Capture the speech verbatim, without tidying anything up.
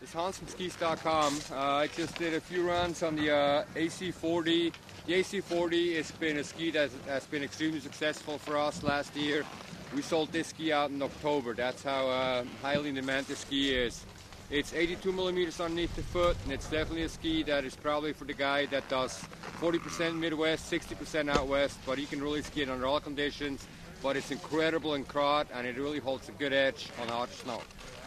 It's Hans from skis dot com. Uh, I just did a few runs on the uh, A C forty. The A C forty has been a ski that has been extremely successful for us last year. We sold this ski out in October. That's how uh, highly in demand this ski is. It's eighty-two millimeters underneath the foot, and it's definitely a ski that is probably for the guy that does forty percent Midwest, sixty percent out west, but he can really ski it under all conditions. But it's incredible in crot, and it really holds a good edge on hard snow.